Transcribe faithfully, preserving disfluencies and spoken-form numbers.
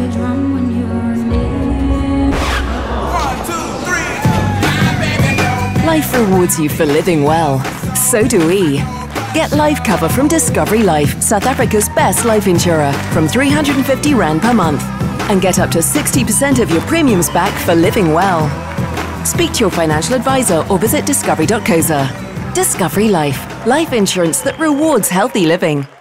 drum when you're near. One, two, three. Life rewards you for living well. So do we. Get life cover from Discovery Life, South Africa's best life insurer, from three hundred fifty rand per month. And get up to sixty percent of your premiums back for living well. Speak to your financial advisor or visit discovery dot co dot za. Discovery Life. Life insurance that rewards healthy living.